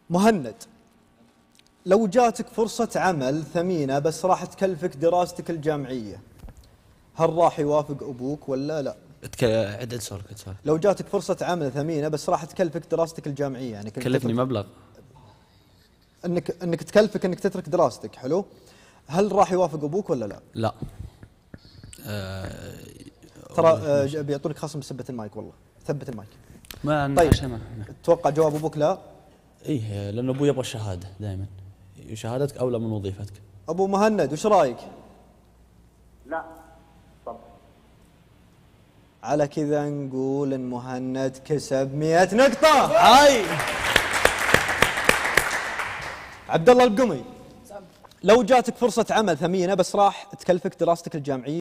مهند، لو جاتك فرصة عمل ثمينة بس راح تكلفك دراستك الجامعية، هل راح يوافق أبوك ولا لا؟ عدد سؤالك. لو جاتك فرصة عمل ثمينة بس راح تكلفك دراستك الجامعية، يعني كلفني مبلغ انك تكلفك انك تترك دراستك، حلو؟ هل راح يوافق ابوك ولا لا؟ لا. ترى بيعطونك خصم بسبة المايك، والله ثبت المايك. ما طيب عشان تتوقع جواب ابوك لا؟ ايه، لانه ابوي يبغى الشهاده دائما، شهادتك اولى من وظيفتك. ابو مهند وش رايك؟ لا طب على كذا نقول ان مهند كسب 100 نقطة. هاي عبد الله القمي، لو جاتك فرصة عمل ثمينة بس راح تكلفك دراستك الجامعية